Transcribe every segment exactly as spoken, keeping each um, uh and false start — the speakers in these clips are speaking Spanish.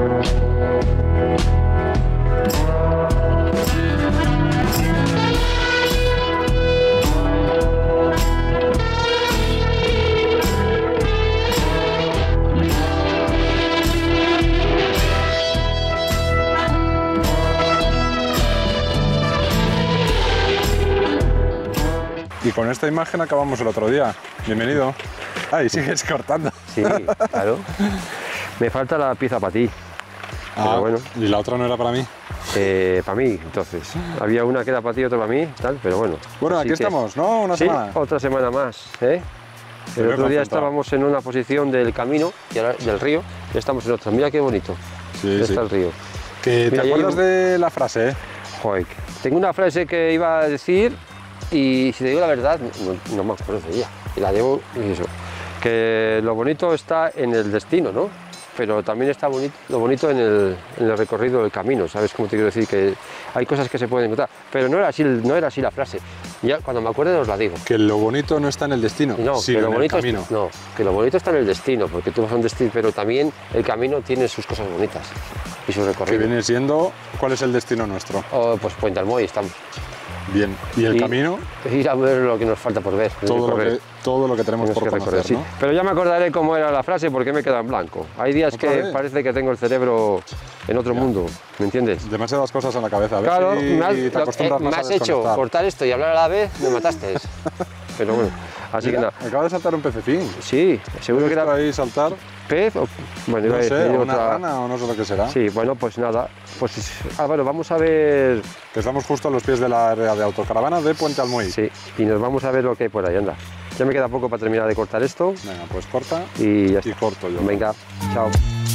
Y con esta imagen acabamos el otro día. Bienvenido. Ay, sigues cortando. Sí, claro. Me falta la pieza para ti. Ah, pero bueno. ¿Y la otra no era para mí? Eh, para mí, entonces. Había una que era para ti y otra para mí, tal, pero bueno. Bueno, Así aquí que, estamos, ¿no? Una sí, semana. otra semana más, ¿eh? El otro día estábamos en una posición del camino, y ahora del río, y estamos en otra. Mira qué bonito. Sí, Está sí. el río. Que Mira, ¿te acuerdas hay un- de la frase, eh? Joder, tengo una frase que iba a decir y si te digo la verdad, no, no me acuerdo de ella. Y la llevo y eso. Que lo bonito está en el destino, ¿no? Pero también está bonito, lo bonito en el, en el recorrido del camino, ¿sabes cómo te quiero decir? Que hay cosas que se pueden encontrar. Pero no era así, no era así la frase. Ya cuando me acuerde os la digo. Que lo bonito no está en el destino, No, sino que lo en el bonito camino. es- no, que lo bonito está en el destino, porque tú vas a un destino, pero también el camino tiene sus cosas bonitas y su Que recorrido. viene siendo, ¿cuál es el destino nuestro? Oh, pues Puente Almoy estamos. Bien. ¿Y el Y camino? Ir a ver lo que nos falta por ver. Todo lo, recorrer. que, todo lo que tenemos Tienes por que conocer, recorrer, sí. ¿no? Pero ya me acordaré cómo era la frase porque me he quedado en blanco. Hay días ¿Otra que vez? parece que tengo el cerebro en otro Ya. mundo, ¿me entiendes? Demasiadas cosas en la cabeza. A ver Claro, si me has, te lo- acostumbras eh, más me a has hecho desconectar. cortar esto y hablar a la vez, me mataste. Pero bueno, así Mira, que nada. acaba de saltar un pececín. Sí, seguro ¿He que visto era ahí saltar? pez o... Bueno, iba No a sé, decir una otra- rana o no sé lo que será. Sí, bueno, pues nada. Pues, ah, bueno, vamos a ver... Estamos justo a los pies de la área de autocaravana de Puente Almoy. Sí, y nos vamos a ver lo que hay por ahí, anda. Ya me queda poco para terminar de cortar esto Venga, pues corta y ya y está. corto yo. Venga, chao.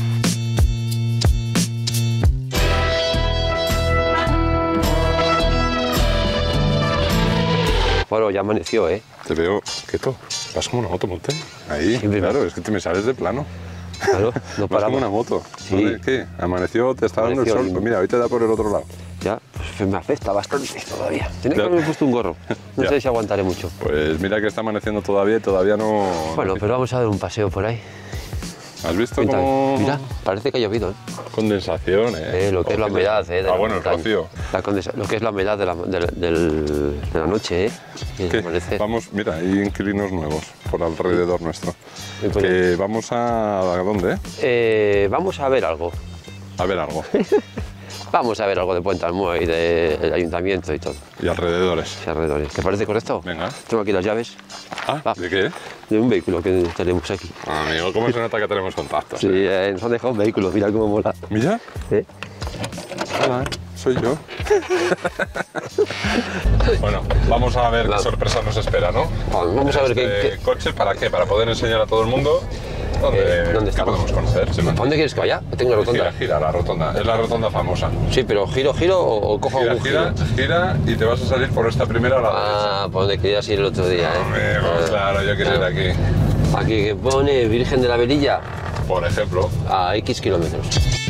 Bueno, ya amaneció, ¿eh? Te veo quieto. Vas como una moto, monte. Ahí, Sí, pero- claro, es que te me sales de plano. Claro, no Vas como paramos. una moto. Sí. ¿Dónde- ¿Qué? Amaneció, te está dando el Amaneció sol. y- Pues mira, hoy te da por el otro lado. Ya, pues me afecta bastante todavía. Tiene que Ya. haberme puesto un gorro. No Ya. sé si aguantaré mucho. Pues mira que está amaneciendo todavía y todavía no... Bueno, pero vamos a dar un paseo por ahí. ¿Has visto Pinta- cómo...? Mira, parece que ha llovido, ¿eh? Condensación, ¿eh? Eh, lo que es la Ojete. humedad, ¿eh? de Ah, la bueno, el montaña. rocío. La condensa- lo que es la humedad de la, de, del- de la noche, ¿eh? Y el ¿Qué? amanecer. Vamos, mira, hay inquilinos nuevos por alrededor nuestro. Y por- Que vamos a... ¿A dónde? Eh, vamos a ver algo. A ver algo. Vamos a ver algo de Puente Almoy, del ayuntamiento y todo. Y alrededores. Y alrededores. ¿Te parece correcto? Venga. Tengo aquí las llaves Ah, Va. ¿de qué? de un vehículo que tenemos aquí. Amigo, ¿cómo se nota que tenemos contactos? Sí, eh? eh, nos han dejado un vehículo, mira cómo mola. Mira, ¿Eh? hola, soy yo. Bueno, vamos a ver La- qué sorpresa nos espera, ¿no? Vamos, vamos a ver qué- Este qué- coche, ¿para qué? Para poder enseñar a todo el mundo dónde, Eh, ¿dónde qué estamos? podemos conocer. Sí, ¿A dónde quieres que vaya? Tengo la rotonda. Gira, gira, la rotonda. Es la rotonda famosa. Sí, pero giro, giro o, o cojo Gira, algún gira, giro. gira y te vas a salir por esta primera a la derecha. Ah, por donde querías ir el otro día, ¿eh? Amigo, Ah, claro, yo quiero ir aquí. Aquí que pone Virgen de la Velilla Por ejemplo. a X kilómetros.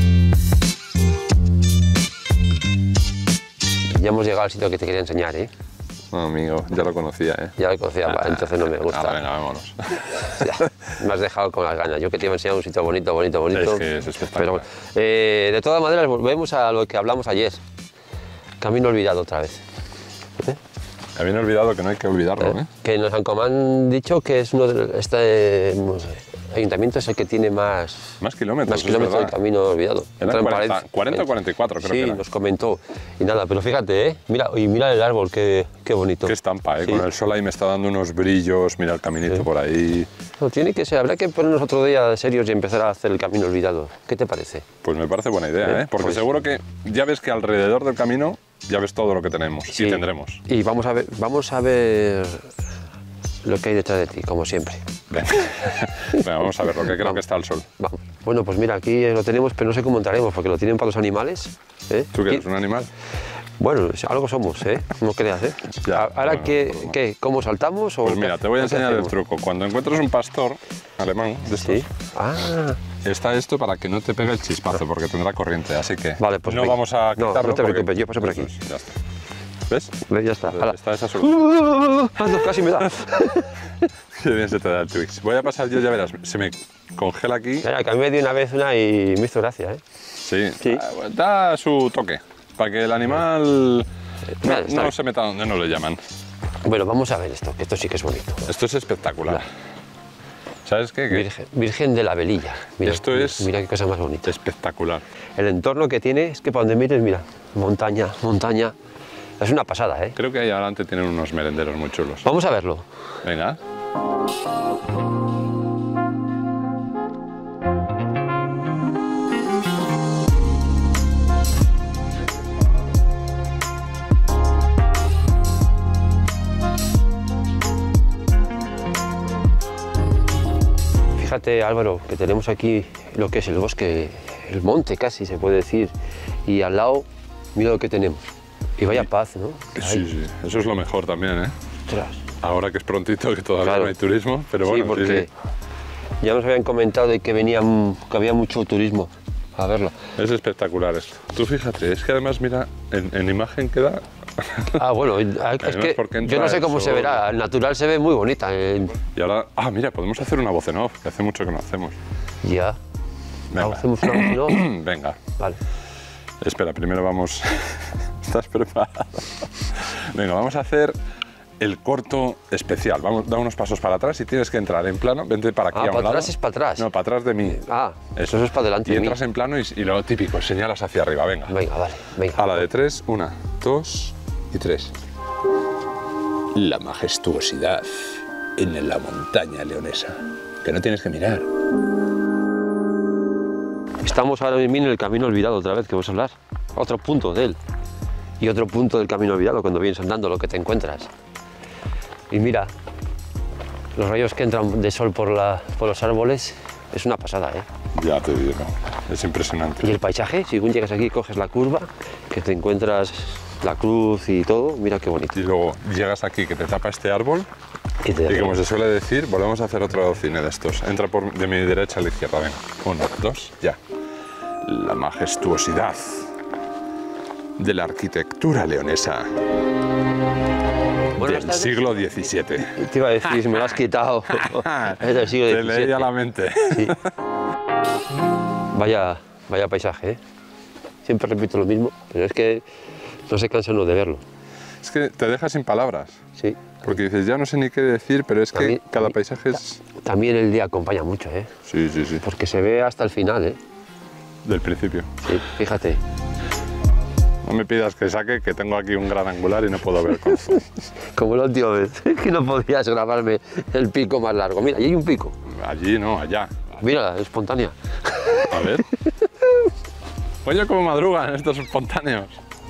Ya hemos llegado al sitio que te quería enseñar, ¿eh? No, amigo, ya lo conocía, ¿eh? Ya lo conocía, va, entonces no me Ah, gusta. venga, vámonos. Ya, me has dejado con las ganas. Yo que te iba a enseñar un sitio bonito, bonito, bonito. Es que es espectacular. Pero bueno, eh, de todas maneras, volvemos a lo que hablamos ayer. Camino olvidado otra vez. Me habían olvidado que no hay que olvidarlo, ¿eh? Que nos han, como han dicho que es uno de este no sé, ayuntamiento es el que tiene más, Más kilómetros, más es kilómetros del verdad. camino olvidado. Eran Entra en cuarenta, pared- cuarenta o cuarenta y cuatro, creo sí, que eran. nos comentó. Y nada, pero fíjate, ¿eh? Mira, y mira el árbol, qué, qué bonito. Qué estampa, ¿eh? Sí. Con el sol ahí me está dando unos brillos, mira el caminito Sí. por ahí. No, tiene que ser, habrá que ponernos otro día serios y empezar a hacer el camino olvidado. ¿Qué te parece? Pues me parece buena idea, ¿eh? Porque Pues- seguro que ya ves que alrededor del camino ya ves todo lo que tenemos Sí. y tendremos. Y vamos a ver, vamos a ver lo que hay detrás de ti, como siempre. Venga, Venga, vamos a ver lo que creo Vamos. que está al sol. Vamos. Bueno, pues mira, aquí lo tenemos, pero no sé cómo entraremos, porque lo tienen para los animales. ¿eh? ¿Tú qué Y- eres, un animal? Bueno, algo somos, ¿eh? No creas, ¿eh? Ya, A- Ahora, bueno, ¿qué, pues no. qué? ¿Cómo saltamos? O Pues qué- mira, te voy a o qué enseñar el hacemos? truco. Cuando encuentres un pastor alemán de estos, Sí. Ah, está esto para que no te pegue el chispazo, porque tendrá corriente, así que Vale, pues no venga. vamos a No, quitarlo. no te porque- preocupes, yo paso por aquí. Eso es, ya está. ¿Ves? ¿Ves? Ya está. Hala. Está esa solución. Anda, casi me da. Qué bien se te da el Twix. Voy a pasar yo, ya verás, se me congela aquí. Mira, que a mí me dio una vez una y me hizo gracia, ¿eh? Sí, Sí. da su toque, para que el animal Mira, no, está no bien. se meta donde no le llaman. Bueno, vamos a ver esto, que esto sí que es bonito. Esto es espectacular. ¿Sabes qué? Que Virgen, Virgen de la Velilla. Mira, Esto mira, es- Mira qué cosa más bonita. espectacular. El entorno que tiene es que para donde mires, mira, montaña, montaña. Es una pasada, ¿eh? Creo que ahí adelante tienen unos merenderos muy chulos. Vamos a verlo. Venga. Fíjate, Álvaro, que tenemos aquí lo que es el bosque, el monte casi se puede decir, y al lado, mira lo que tenemos. Y vaya paz, ¿no? Sí, Ahí, sí, eso es lo mejor también, ¿eh? ostras. Ahora que es prontito, que todavía Claro. no hay turismo, pero Sí, bueno, porque sí, ya nos habían comentado de que, venía, que había mucho turismo a verlo. sí. Es espectacular esto. Tú fíjate, es que además, mira, en, en imagen queda... Ah, bueno, es Además, que porque yo entra no sé el cómo se sol. verá, el natural se ve muy bonita. eh, Y ahora, ah, mira, podemos hacer una voz en off, que hace mucho que no hacemos. Ya. Venga. Hacemos una voz, ¿no? Venga, Vale. espera, primero vamos... ¿Estás preparado? Venga, vamos a hacer el corto especial. Vamos, da unos pasos para atrás y tienes que entrar en plano. Vente para aquí Ah, a un para lado. atrás es para atrás. No, para atrás de mí. Ah, eso, es para delante Y de mí. entras en plano y, y lo típico, señalas hacia arriba, venga. Venga, vale, venga. A la de tres, una, dos y tres. La majestuosidad en la montaña leonesa, que no tienes que mirar. Estamos ahora mismo en el camino olvidado otra vez, que vamos a hablar. Otro punto de él. Y otro punto del camino olvidado cuando vienes andando, lo que te encuentras. Y mira, los rayos que entran de sol por, la, por los árboles es una pasada, ¿eh? Ya te digo, es impresionante. Y el paisaje, según llegas aquí, coges la curva, que te encuentras la cruz y todo, mira qué bonito. Y luego llegas aquí, que te tapa este árbol, Y te- y como se suele decir, volvemos a hacer otro cine de estos. Entra por, de mi derecha a la izquierda, venga. Uno, dos, ya. La majestuosidad de la arquitectura leonesa Buenas del tardes. siglo diecisiete. Te iba a decir, me lo has quitado. Es del siglo Te diecisiete. leía la mente. Sí. Vaya, vaya paisaje, ¿eh? Siempre repito lo mismo, pero es que no se cansa uno de verlo. Es que te deja sin palabras, Sí. porque dices, ya no sé ni qué decir, pero es que También- cada también- paisaje es... También el día acompaña mucho, ¿eh? Sí, sí, sí, Porque se ve hasta el final, ¿eh? del principio. Sí, fíjate. No me pidas que saque, que tengo aquí un gran angular y no puedo ver con zoom. Como la última vez, que no podías grabarme el pico más largo. Mira, ahí hay un pico. Allí no, allá. Mira, espontánea. A ver. Oye, cómo madrugan estos espontáneos.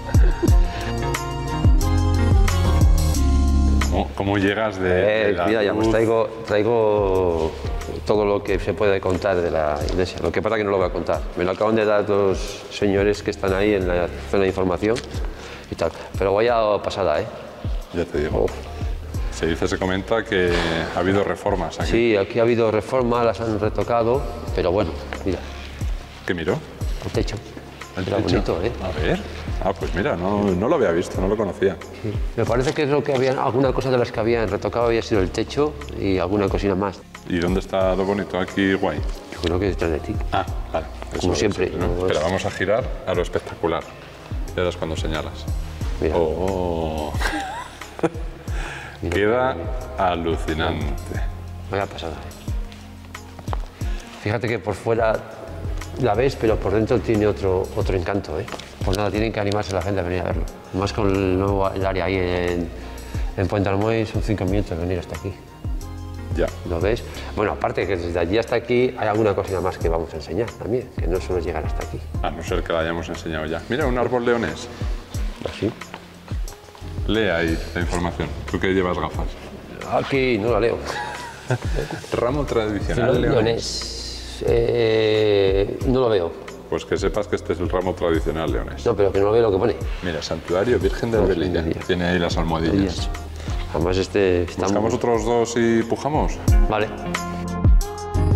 ¿Cómo, cómo llegas de, de Eh, la mira, ya pues luz? traigo, traigo todo lo que se puede contar de la iglesia. Lo que pasa que no lo voy a contar. Me lo acaban de dar dos señores que están ahí en la zona de información y tal. Pero vaya pasada, ¿eh? Ya te digo. Se dice, se comenta que ha habido reformas aquí. Sí, aquí ha habido reformas, las han retocado, pero bueno, mira, ¿Qué miró? el techo. ¿El Era techo? bonito, ¿eh? A ver. Ah, pues mira, no, no lo había visto, no lo conocía. Sí. Me parece que es lo que habían, alguna cosa de las que habían retocado había sido el techo y alguna cosina más. ¿Y dónde está lo bonito aquí, guay? Yo creo que detrás de ti. Ah, vale. Como siempre, ¿no? no es- Pero vamos a girar a lo espectacular. Ya verás cuando señalas. Mira. Oh. Mira. Queda alucinante. Vaya pasada. ¿eh? Fíjate que por fuera la ves, pero por dentro tiene otro, otro encanto. ¿eh? Pues nada, tienen que animarse la gente a venir a verlo. Más con el nuevo el área ahí en, en Puente Almoy, son cinco minutos de venir hasta aquí. Ya. ¿Lo ves? Bueno, aparte que desde allí hasta aquí hay alguna cosina más que vamos a enseñar también, que no solo es llegar hasta aquí. A no ser que la hayamos enseñado ya. Mira, un árbol leonés. Así. Lee ahí la información. Tú que llevas gafas. Aquí no la leo. Ramo tradicional leonés. Leonés. Eh, no lo veo. Pues que sepas que este es el ramo tradicional leonés. No, pero que no lo veo lo que pone. Mira, Santuario Virgen del Virgen Velilla. del Velilla. Tiene ahí las almohadillas. Además este está ¿Buscamos muy- otros dos y pujamos? Vale.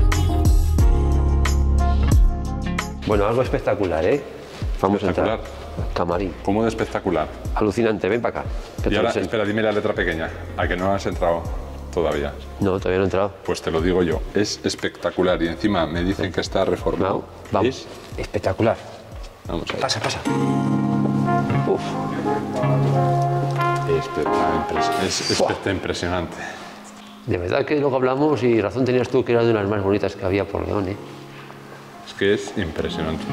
Bueno, algo espectacular, ¿eh? Vamos a Espectacular. entrar. Camarín. ¿Cómo de espectacular? Alucinante, ven para acá. que Y te ahora, lo enseño. espera, dime la letra pequeña. ¿A que no has entrado todavía? No, todavía no he entrado. Pues te lo digo yo. Es espectacular y encima me dicen que está reformado. No, vamos. ¿Veis? Espectacular. Vamos a ver. Pasa, pasa. Uf. Es, es, es impresionante. De verdad que luego hablamos y razón tenías tú que era de unas más bonitas que había por León, ¿eh? Es que es impresionante.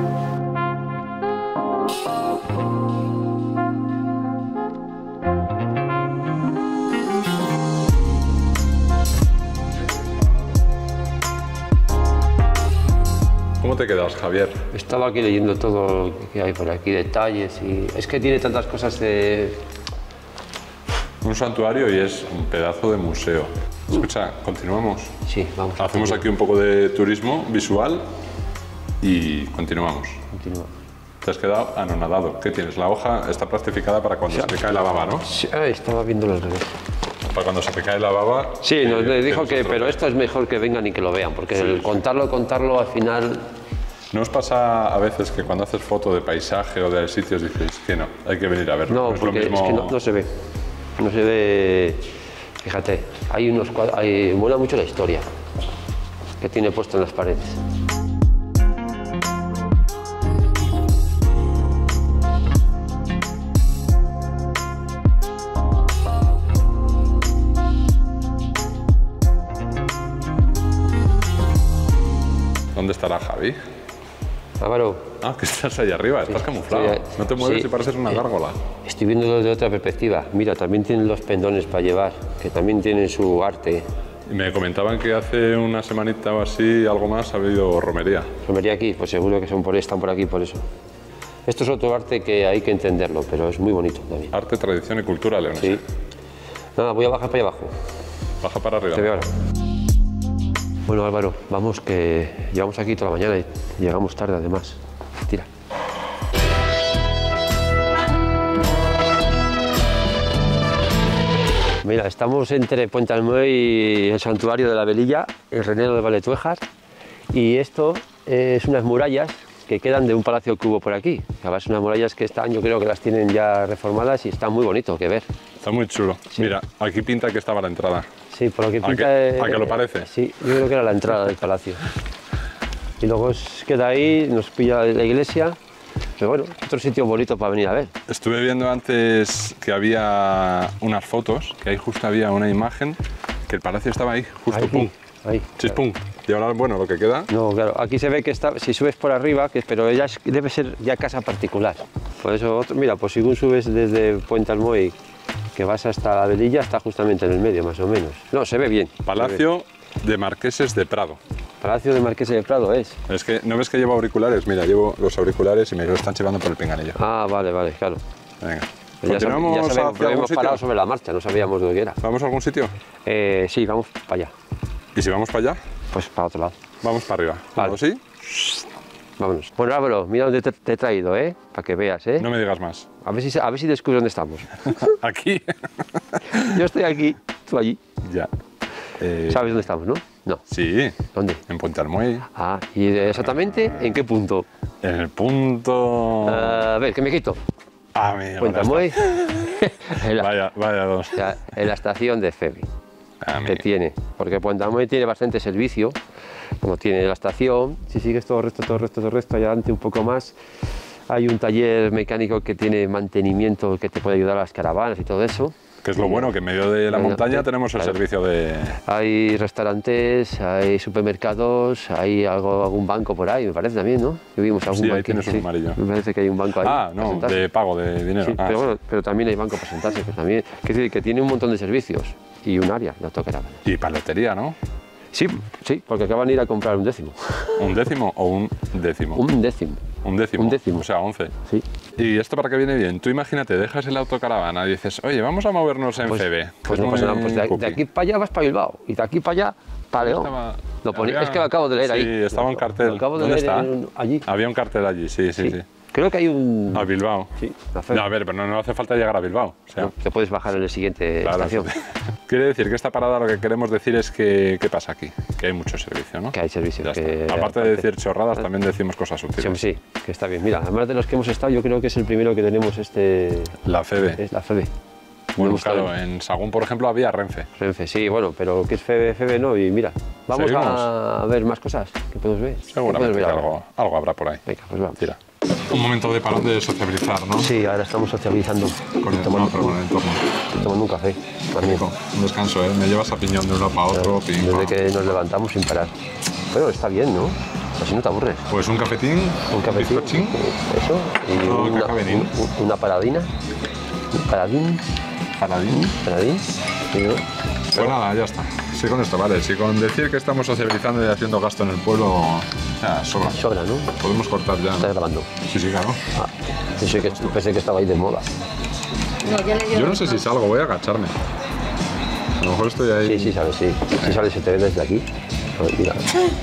¿Cómo te quedas, Javier? Estaba aquí leyendo todo lo que hay por aquí, detalles y... Es que tiene tantas cosas de... Un santuario y es un pedazo de museo. Escucha, continuamos. Sí, vamos. Hacemos aquí un poco de turismo visual y continuamos. Continúa. Te has quedado anonadado. ¿Qué tienes? La hoja está plastificada para cuando se te cae la baba, ¿no? Sí, ah, estaba viéndolo al revés. Para cuando se te cae la baba... Sí, nos eh, dijo tienes que, otro pero día. esto es mejor que vengan y que lo vean, porque el contarlo, contarlo al final... ¿No os pasa a veces que cuando haces foto de paisaje o de sitios dices que no, hay que venir a verlo? No, es lo porque mismo... es que no, no se ve. No se ve... Fíjate, hay unos cuadros... Hay, mola mucho la historia que tiene puesto en las paredes. ¿Dónde estará Javi? Álvaro, Ah, que estás ahí arriba, estás camuflado. estoy ahí. No te mueves Sí. y pareces una gárgola. estoy viéndolo de otra perspectiva. Mira, también tienen los pendones para llevar, que también tienen su arte. Y me comentaban que hace una semanita o así, algo más, ha habido romería. Romería aquí, pues seguro que son por, están por aquí por eso. Esto es otro arte que hay que entenderlo, pero es muy bonito también. Arte, tradición y cultura leonesa. Sí. Nada, voy a bajar para allá abajo. Baja para arriba. Te veo ahora. Bueno, Álvaro, vamos que llevamos aquí toda la mañana y llegamos tarde además. Tira. Mira, estamos entre Puente Almoy y el santuario de la Velilla, el Renedo de Valetuejas, y esto es unas murallas que quedan de un palacio que hubo por aquí. Además, unas murallas que están, yo creo que las tienen ya reformadas y está muy bonito que ver. Está muy chulo. Mira, aquí pinta que estaba la entrada. Sí, por lo que ¿A pinta... qué- eh, a qué lo parece? Sí, yo creo que era la entrada del palacio. Y luego es- queda ahí, nos pilla la iglesia, pero bueno, otro sitio bonito para venir a ver. Estuve viendo antes que había unas fotos, que ahí justo había una imagen, que el palacio estaba ahí, justo Ahí, pum. ahí. Chispum. Y ahora, bueno, lo que queda, No, claro, aquí se ve que está, si subes por arriba, que, pero ella es- debe ser ya casa particular. Por eso, otro- mira, pues según subes desde Puente Almoy, que vas hasta la Velilla, está justamente en el medio, más o menos. No, se ve bien. se ve bien. Palacio de Marqueses de Prado. Palacio de Marqués de Prado es. Es que, ¿no ves que llevo auriculares? Mira, llevo los auriculares y me lo están llevando por el pinganillo. Ah, vale, vale, claro. Venga. Ya, sab- ¿Continuamos ya sabemos, hacia pero algún hemos sitio? parado sobre la marcha, no sabíamos dónde era. ¿Vamos a algún sitio? Eh, sí, vamos para allá, ¿Y si vamos para allá? pues para otro lado. Vamos para arriba. Vale. ¿O sí? Vámonos. Bueno, Álvaro, mira dónde te, te he traído, ¿eh? Para que veas, ¿eh? No me digas más. A ver si, a ver si descubres dónde estamos. Aquí. Yo estoy aquí, tú allí. Ya. Eh, ¿Sabes dónde estamos, no? No. Sí, ¿Dónde? en Puente Almoy. Ah, ¿y de- exactamente en qué punto? En el punto... A ver, que me quito. Ah, mira, Puente ahora Almoy. está. en, la, Vaya, vaya dos. ya, en la estación de ferry Ah, que mira. tiene. Porque Puente Almoy tiene bastante servicio, como tiene la estación. Si sigues todo recto, todo recto, todo recto, allá adelante un poco más, hay un taller mecánico que tiene mantenimiento que te puede ayudar a las caravanas y todo eso. Que es lo bueno, que en medio de la Bueno, montaña sí, tenemos el claro. servicio de... Hay restaurantes, hay supermercados, hay algo, algún banco por ahí, me parece también, ¿no? Que vimos algún Sí, ahí banquín, tienes un amarillo. Me parece que hay un banco ahí. Ah, para no, sentarse. de pago, de dinero. Sí, Ah, pero sí. bueno, pero también hay banco para sentarse, que también, que, decir, que tiene un montón de servicios y un área de autocaravana. Y paletería, ¿no? Sí, sí, porque acaban de ir a comprar un décimo. ¿Un décimo o un décimo? Un décimo, Un décimo. un décimo. O sea, once. sí. ¿Y esto para qué viene bien? Tú imagínate, dejas el autocaravana y dices, oye, vamos a movernos en Pues, C B. pues no pasa nada, pues de, de aquí para allá vas para Bilbao y de aquí para allá para León. Estaba- Lo ponía- había- es que lo acabo de leer sí, ahí. Sí, estaba un Lo- cartel. Lo acabo de ¿Dónde leer está? en- allí. Había un cartel allí, sí, sí, sí. Sí. Creo que hay un... A Bilbao. Sí, la F E B. No, a ver, pero no, no hace falta llegar a Bilbao. O sea, No, te puedes bajar en la siguiente claro, estación. Quiere decir que esta parada lo que queremos decir es que ¿qué pasa aquí? Que hay mucho servicio, ¿no? Que hay servicio. Ya Que, está. Aparte de decir chorradas, también decimos cosas Sí, útiles. hombre, sí, que está bien. Mira, además de los que hemos estado, yo creo que es el primero que tenemos este... La F E B. Es la F E B. Bueno, Me gusta claro, ver. en Sagún, por ejemplo, había Renfe. Renfe, sí, bueno, pero ¿qué es F E B? F E B no, y mira, vamos ¿Seguimos? a ver más cosas que podemos ver. ¿Qué Seguramente podemos que ver ahora? algo, algo habrá por ahí. Venga, pues vamos. Tira. Un momento de parón de sociabilizar, ¿no? Sí, ahora estamos socializando. Con el, tomando, no, pero con el entorno. tomando un café. También. Un descanso, ¿eh? Me llevas a piñón de uno para otro. Pim, Desde que nos levantamos sin parar. Pero está bien, ¿no? Así no te aburres. Pues un cafetín, Un cafecito, bizcochín. eso, y No, una, cacabenín. un- una paradina. Un paradín, Paradín. paradín. y yo- Pues nada, ya está. Sí, con esto, vale. Si con decir que estamos socializando y haciendo gasto en el pueblo, ya sobra. Sobra, ¿no? Podemos cortar ya. Estás grabando. Sí, sí, claro. Ah, pensé que, pensé que estaba ahí de moda. Yo no sé si salgo, voy a agacharme. A lo mejor estoy ahí. Sí, sí, sabes, sí. Sí, sabes, se te ve desde aquí. A ver, mira.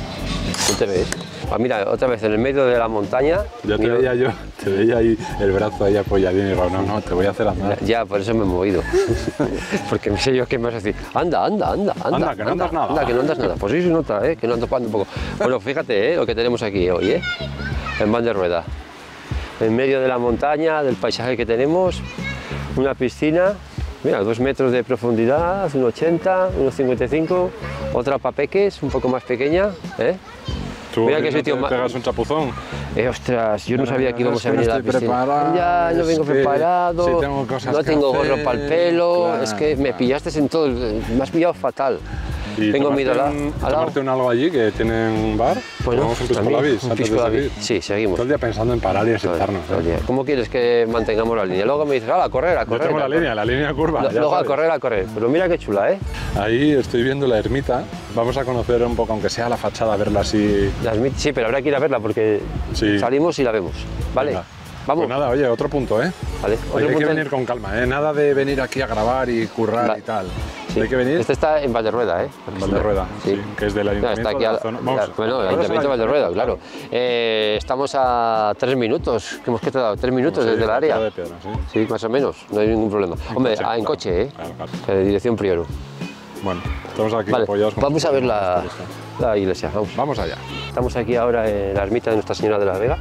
No te ves. Ah, mira, otra vez en el medio de la montaña. Ya te mira, veía yo, te veía ahí el brazo ahí apoyadín y digo, no, no, te voy a hacer andar. Ya, por eso me he movido. Porque sé yo que me vas a decir, anda, anda, anda, anda. Anda, que no andas nada. Anda, que no andas nada. Pues sí se nota, ¿eh? Que no ando jugando un poco. Bueno, fíjate, ¿eh? Lo que tenemos aquí hoy, ¿eh? En van de rueda. En medio de la montaña, del paisaje que tenemos, una piscina, mira, dos metros de profundidad, un ochenta, unos cincuenta y cinco, otra para peques, un poco más pequeña, ¿eh? Tú Mira hoy qué no sitio te más- pegas un chapuzón. Eh, ostras, yo no sabía que íbamos Es a que no venir a la estoy piscina. preparado, Ya, no es vengo que preparado, si tengo cosas no que tengo gorro hacer, para el pelo, claro, es que me claro. pillaste en todo, el- me has pillado fatal. Y Tengo tomarte miedo al lado. un, al lado. tomarte un algo allí que tienen un bar. Pues no, Vamos un pisco también, labis un antes pisco de labis. seguir. Sí, seguimos. Todo el día pensando en parar y en Todo el- sentarnos. todo el ¿eh? día. ¿Cómo quieres que mantengamos la línea? Luego me dices, ah, a correr, a Yo correr. tengo la a línea, la línea curva. correr. ya Luego a sabes. correr, a correr. Pero mira qué chula, ¿eh? Ahí estoy viendo la ermita. Vamos a conocer un poco, aunque sea la fachada, verla así. Las mit- sí, pero habrá que ir a verla porque Sí. salimos y la vemos. ¿Vale? Venga. Vamos. Pues nada, oye, otro punto, ¿eh? Vale. Oye, Otro hay que punto- venir con calma, ¿eh? Nada de venir aquí a grabar y currar Va- y tal. Sí. Hay que venir Este está en Valderrueda, ¿eh? Valderrueda, Sí. sí, que es del No, ayuntamiento está aquí de la al- zona. claro, Vamos, bueno, el ¿ahora es ayuntamiento de Valderrueda, claro. Eh, estamos a tres minutos. ¿Qué hemos que te ha dado? Tres minutos Sí, desde el la área. Piedra de Piedra, sí. Sí, más o menos, no hay ningún problema. Hombre, coche, ah, en claro. coche, ¿eh? Claro, claro. Que de dirección Prioro. Bueno, estamos aquí Vale, apoyados. con- vamos a ver la, la iglesia, vamos. Vamos allá. Estamos aquí ahora en la ermita de Nuestra Señora de la Vega,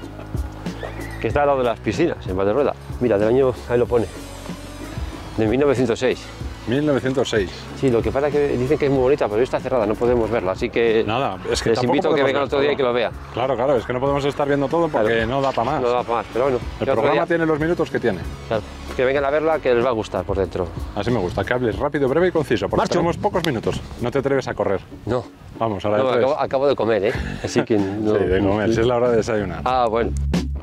que está al lado de las piscinas, en Valderrueda. Mira, del año, ahí lo pone, de mil novecientos seis. mil novecientos seis. Sí, lo que pasa es que dicen que es muy bonita, pero está cerrada, no podemos verla, así que Nada, es que les tampoco invito a que podemos vengan ver otro día y todo. que lo vean. Claro, claro, es que no podemos estar viendo todo porque Claro. no da para más. No da para más, pero bueno. El que otro programa día- tiene los minutos que tiene. claro, que vengan a verla, que les va a gustar por dentro. Así me gusta, que hables rápido, breve y conciso, porque Marcho. tenemos pocos minutos. No te atreves a correr. No, Vamos, ahora de no tres. acabo, acabo de comer, ¿eh? Así que no. Sí, de comer, si es la hora de desayunar. Ah, bueno.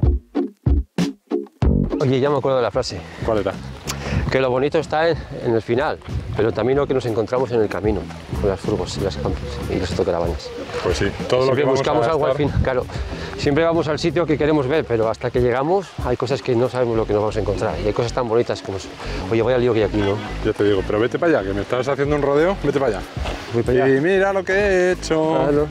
Oye, ya me acuerdo de la frase. ¿Cuál era? Que lo bonito está en, en el final, pero también lo que nos encontramos en el camino, con las furgos y las, y las autocaravanas. Pues sí, todo lo Siempre que vamos buscamos a algo al gastar- final, claro. Siempre vamos al sitio que queremos ver, pero hasta que llegamos hay cosas que no sabemos lo que nos vamos a encontrar. Y hay cosas tan bonitas como, oye, voy al lío que hay aquí, ¿no? Ya te digo, pero vete para allá, que me estás haciendo un rodeo, vete para allá. Voy para allá. Y mira lo que he hecho. Claro.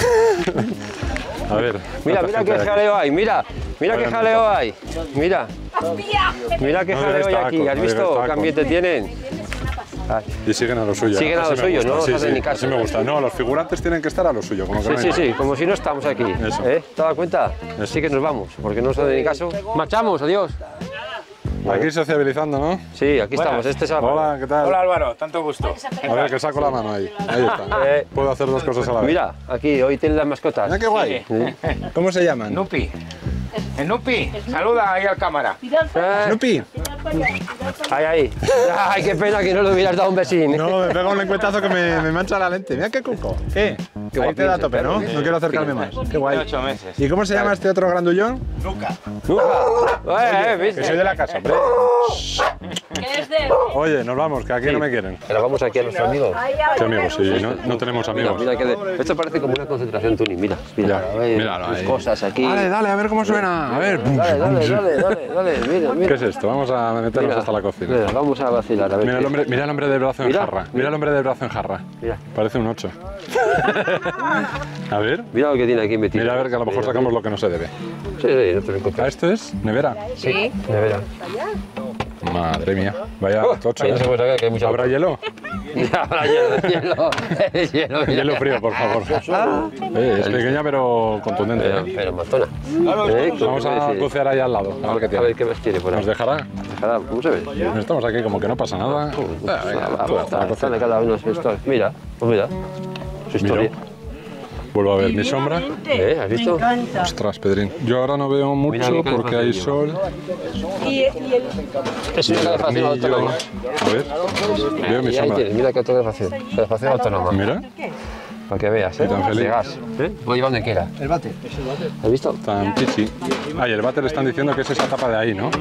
A ver. Mira, ¿cuánta mira gente qué hay aquí? jaleo hay, mira, mira qué Vaya jaleo hay. Mira, mira qué No jaleo digas hay aquí. tacos, ¿Has no visto digas qué tacos. ambiente tienen? Ay, Y siguen a lo suyo. Siguen a Así lo me suyo, gusta, no sí, se hacen sí, ni caso. Así me gusta. No, los figurantes tienen que estar a lo suyo, como que Sí, no hay sí, más. sí, como si no estamos aquí. Eso. ¿Eh? ¿Te das cuenta? Eso. Sí que nos vamos, porque no se da ni caso. Marchamos, adiós. Aquí sociabilizando, ¿no? Sí, aquí estamos. Este es Álvaro. Hola, ¿qué tal? Hola Álvaro, tanto gusto. A ver, que saco la mano ahí. Ahí está. Eh. Puedo hacer dos cosas a la vez. Mira, aquí hoy tienen las mascotas. Mira qué guay. ¿Cómo se llaman? Nupi. El Nupi, saluda ahí al cámara. Eh, Snoopy. ahí, ahí. Ay, qué pena que no le hubieras dado un besín. No, me pega un lengüetazo que me, me mancha la lente. Mira qué cuco. ¿Qué? Qué Ahí te da a guapín tope, ese ¿no? perro. No quiero acercarme más. Qué guay. Tiene ocho meses. ¿Y cómo se llama este otro grandullón? Luca. Nunca. Eh, eh, Que ¿viste? soy de la casa, hombre. ¿Qué es de...? Oye, nos vamos, que aquí Sí. no me quieren. Pero vamos aquí a nuestros amigos. ¿Qué amigos? Sí, no, no tenemos Mira, amigos. mira que de- esto parece como una concentración tuning, mira. Mira, Ya, a ver, míralo tus ahí. cosas aquí. Dale, dale, a ver cómo suena. A ver. Dale, dale, dale, dale, dale, mira, mira. ¿Qué es esto? Vamos a meternos Mira, hasta la cocina. mira, vamos a vacilar, a ver. Mira el qué- hombre, mira el hombre de brazo en Mira, jarra. mira. Mira el hombre de brazo en jarra. Mira. Parece un ocho. A ver. Mira lo que tiene aquí metido. Mira a ver que a lo mejor sacamos lo que no se debe. Sí, sí, no te preocupes. ¿A esto es? ¿Nevera? Sí. De veras. Madre mía. Vaya tocho. Ahí no se ¿eh? puede sacar que hay mucha... ¿Habrá hielo? Mira, habrá hielo, hielo, hielo, mira. Hielo frío, por favor. Eh, es pequeña pero contundente. Pero, ¿eh? pero matona. ¿Eh? Vamos a Sí. bucear ahí al lado. A ver qué A tiene. ver qué más tiene por ahí. ¿Nos dejará? Dejará, ¿cómo se ve? Estamos aquí como que no pasa nada. Ah, venga, tú hasta la Está cocina. de cada uno su historia. Mira, pues mira, su historia. Mira. Vuelvo a ver mi sombra. ¿Eh? ¿Has visto? Ostras, Pedrín. Yo ahora no veo Mira mucho qué porque hay calefacción sol. Y, y el... Es una calefacción Hornillo. autónoma. A ver. Veo mi Y ahí sombra. tienes, mira qué calefacción. Calefacción autónoma. Mira. Para que veas, ¿eh? tan feliz. De gas. ¿Eh? Puede ir donde quiera. El bate. ¿Has visto? Tan chichi. Ah, y el váter están diciendo que es esa tapa de ahí, ¿no?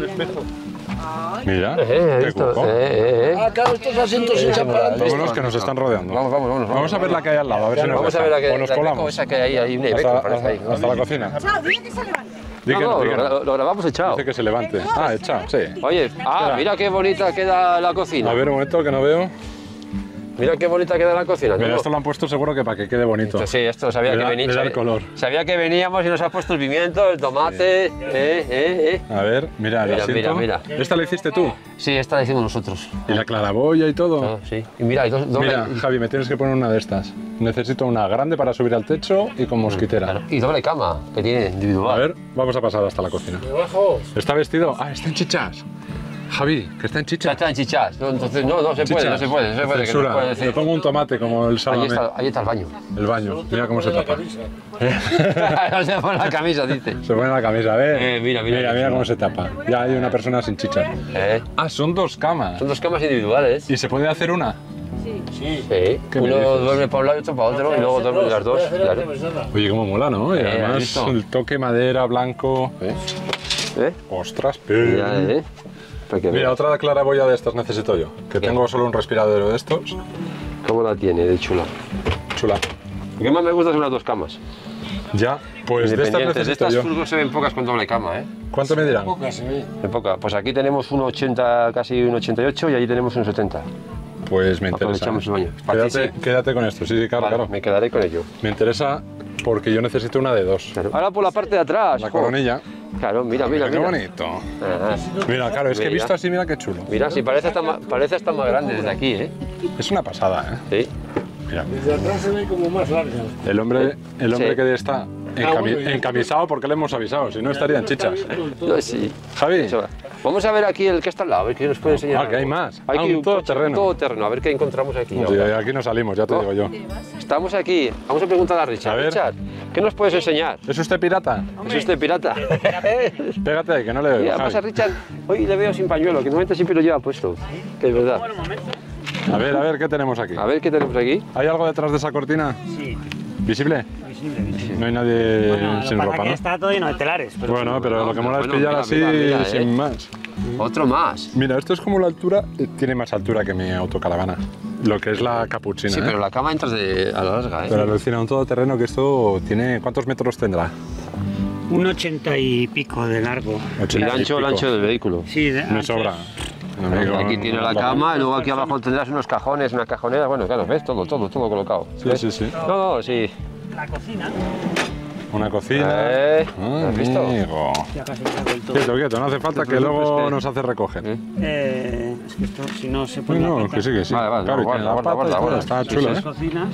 Mira. ¿Eh? ¿Has Qué visto? cuco. Eh, eh, eh. Ah, claro, estos asientos se echan para adelante. Vámonos que nos están rodeando. Vamos, vamos, vamos. Vamos a ver la que hay al lado, a ver si nos Vamos a deja. ver la que O nos la colamos. esa que hay ahí, un Ibeco, Hasta, parece ahí. hasta, hasta la cocina. Chao, dile que se levante. Di No, que no, no, di que no. lo, lo grabamos echado. Dice que se levante. Ah, echa, sí. Oye, ah, Espera. mira qué bonita queda la cocina. A ver, un momento que no veo. Mira qué bonita queda la cocina. Mira, ¿no? esto lo han puesto seguro que para que quede bonito. Sí, esto sabía Le que da- venía. le da el sabía- color. Sabía que veníamos y nos ha puesto el pimiento, el tomate. Eh, eh, eh. A ver, mira, el Mira, asiento. mira, ¿Esta la hiciste tú? Sí, esta la hicimos nosotros. ¿Y la claraboya y todo? Ah, sí. Y mira, hay dos, doble, Mira, Javi, me tienes que poner una de estas. Necesito una grande para subir al techo y con mosquitera. claro, y doble cama que tiene individual. A ver, vamos a pasar hasta la cocina. ¿Está vestido? Ah, está en chichas. Javi, que está en Ya chichas. está en chichas. No, entonces no, no se puede, no se puede, no se puede. Que no Censura. puede Le decir. pongo un tomate como el Ahí Sálvame. está, ahí está el baño. El baño. Mira cómo se tapa. No se pone la camisa, dice. Se pone la camisa, ¿ves? Eh, mira, mira, Mira, mira. cómo se tapa. Ya hay una persona sin chichas. Eh, Ah, son dos camas. Son dos camas individuales. ¿Y se puede hacer una? Sí. ¿Qué me Uno dices? duerme para un lado y otro para otro, y luego duermen las dos. Claro. Oye, cómo mola, ¿no? Y Eh, ¿has además visto? el toque madera, blanco. ¿Eh? Ostras, Mira, pero... ¿eh? Para que Mira, veas. otra claraboya de estas necesito yo. Que tengo solo un respiradero de estos. ¿Cómo la tiene de chula? Chula. Lo que más me gusta son las dos camas. Ya, pues de estas Independientes. De necesito estas yo. furgos se ven pocas con doble cama, ¿eh? ¿Cuánto me dirán? De poca. Pues aquí tenemos un ochenta, casi un ochenta y ocho y allí tenemos un setenta. Pues me interesa. Aprovechamos el baño. Quédate, Sí, sí. quédate con esto, sí, sí, claro, Vale, claro. me quedaré con ello. Me interesa porque yo necesito una de dos. Claro. Ahora por la parte de atrás. La jo. coronilla. Claro, mira, mira, Qué mira. bonito. Ah, Mira, claro, es que Mira. visto así, mira qué chulo. mira, sí, parece hasta, ma- parece hasta más grande desde aquí, ¿eh? Es una pasada, ¿eh? Sí. Mira. Desde atrás se ve como más larga. El hombre, el hombre Sí. que está encami- bueno, ya. encamisado porque le hemos avisado, si no estaría en chichas. No, sí. Javi, Eso va. Vamos a ver aquí el que está al lado, a ver qué nos puede enseñar. Ah, que hay más. Hay Ah, aquí un un coche, todoterreno. un todoterreno, a ver qué encontramos aquí. sí, ahora. aquí no salimos, ya te Oh. digo yo. Estamos aquí. Vamos a preguntar a Richard. A ver. Richard, ¿qué nos puedes enseñar? ¿Es usted pirata? ¿Es usted pirata? Pégate ahí, que no le veo. Mira, pasa Javi. Richard. Hoy le veo sin pañuelo, que normalmente siempre lo lleva puesto. Que es verdad. A ver, a ver, ¿qué tenemos aquí? A ver qué tenemos aquí. ¿Hay algo detrás de esa cortina? Sí, ¿Visible? visible, visible. No hay nadie Bueno, lo sin pasa ropa, que ¿no? está todo lleno de telares. Pero Bueno, pero lo que mola es Bueno, pillar mira, así mira, mira, ¿eh? sin más. Otro más. Mira, esto es como la altura, eh, tiene más altura que mi autocaravana. Lo que es la capuchina, Sí, ¿eh? pero la cama entras de, a la larga, ¿eh? Pero alucina, un todoterreno que esto tiene... ¿Cuántos metros tendrá? un ochenta y pico de largo. El ochenta y ancho, el pico. ancho del vehículo. Sí, de, Me antes- sobra. Amigo, Aquí tiene la cama y luego aquí abajo tendrás unos cajones, una cajonera. Bueno, claro, ves todo, todo, todo colocado. Sí, sí, sí. No, no, sí. La cocina. Una cocina. Eh, Ah, ¿has visto? amigo. Ya casi está del todo. Quieto, quieto, no hace falta que luego nos hace recoger. ¿Eh? Eh, es que esto, si no se No, pone. no, que sí, que sí. Vale, vale, claro, no, y tiene guarda, la guarda, pata y todo, guarda, está guarda. chulo, Las ¿eh? cocinas.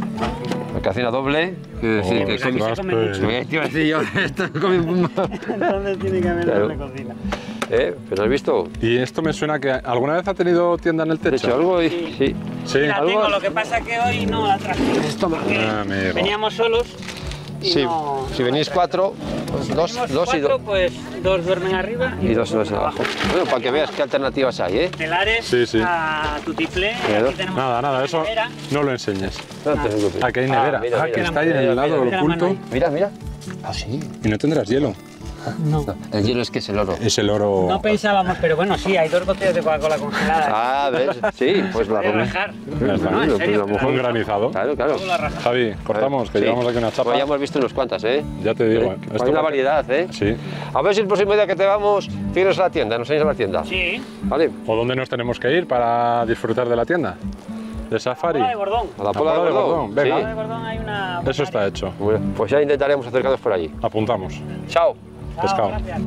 La cocina doble. Quiero decir que Aquí come- se come mucho. Eh, te iba a decir yo, esto come- Entonces tiene que haber Claro. doble cocina. ¿Eh? ¿Pero has visto? Y esto me suena que alguna vez ha tenido tienda en el De hecho, techo. algo y- sí. Sí. La ¿Algo? tengo, lo que pasa que hoy no la traje. Esto Porque Ah, amigo. veníamos solos. Y Sí, no, si venís cuatro, pues dos, venimos dos y cuatro, dos. pues dos duermen arriba Y dos, dos abajo. Bueno, para que veas qué alternativas hay, ¿eh? Telares Sí, sí. a tutiplé. Claro. Aquí tenemos Nada, nada, eso nevera. no lo enseñes. No te preocupes. Ah, que hay nevera. mira, Ah, mira. que está ahí en el Mira, lado mira, oculto. mira. Mira, mira. Ah, sí. Y no tendrás hielo. No. El hielo es que es el oro. Es el oro. No pensábamos, pero bueno, sí, hay dos botellas de Coca-Cola congeladas. Ah, ¿ves? Sí, pues la Voy a rompí. rajar. Ya está. No, en Pues serio. a lo mejor- Un granizado. Claro, claro. Luego la raja. Javi, cortamos, que Sí. llevamos aquí una chapa. Pues ya hemos visto unas cuantas, ¿eh? Ya te digo. Sí. esto Hay una va- variedad, ¿eh? Sí. A ver si el próximo día que te vamos, tienes a la tienda, nos enseñas a la tienda. Sí. ¿Vale? ¿O dónde nos tenemos que ir para disfrutar de la tienda? ¿De safari? Pola de Gordón. A la A Pola de Pola de Gordón. Gordón, venga. En Pola de Gordón hay una... Eso está hecho. Bueno, pues ya intentaremos acercarnos por allí. Apuntamos. Chao. Chao, pescado. gracias.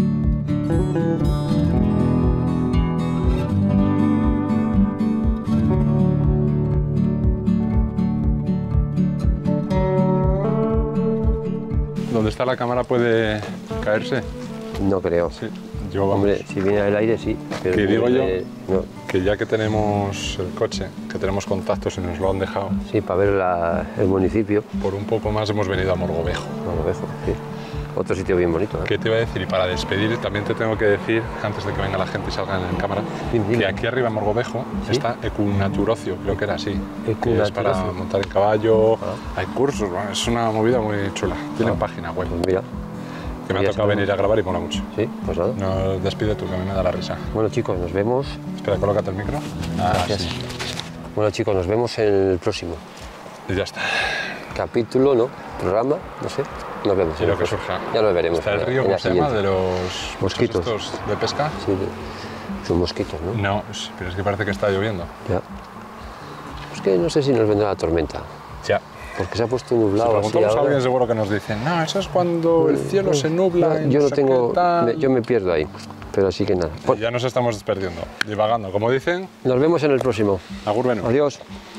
¿Dónde está la cámara puede caerse? No creo. Sí. Yo, vamos, Hombre, si viene el aire, sí. Pero ¿Qué digo yo? eh, no. que ya que tenemos el coche, que tenemos contactos y nos lo han dejado, Sí, para ver la- el municipio. por un poco más hemos venido a Morgovejo. No lo dejo, sí. Otro sitio bien bonito, ¿eh? ¿Qué te iba a decir? Y para despedir también te tengo que decir, antes de que venga la gente y salgan en cámara, Dime, dime. que aquí arriba en Morgovejo ¿Sí? está Ecunaturocio, creo que era así. Que es para Ecunaturocio. montar en caballo, Ah. hay cursos, bueno, es una movida muy chula. Tienen página web, Pues mira, que me ha ya tocado sabemos. venir a grabar y mola mucho. sí, pues nada. No, despide tú, que a mí me da la risa. Bueno, chicos, nos vemos. Espera, colócate el micro. Ah, Gracias. sí. Bueno, chicos, nos vemos en el próximo Y ya está. capítulo, ¿no? Programa, no sé. Nos vemos. Y en lo el que próximo. surja. Ya lo veremos. ¿Está el en- río, en cómo la se llama? siguiente. De los Mosquitos. bichos estos de pesca. Sí, de- son mosquitos, ¿no? No, es- pero es que parece que está lloviendo. Ya. Es que no sé si nos vendrá la tormenta, Ya. porque se ha puesto Si nublado así preguntamos a ahora. alguien seguro que nos dicen, no, eso es cuando el cielo se nubla. y Yo no sé tengo, qué tal". me- yo me pierdo ahí, pero así que nada. Bueno, Ya nos estamos perdiendo, divagando. Como dicen, nos vemos en el próximo. agur Benu. Adiós.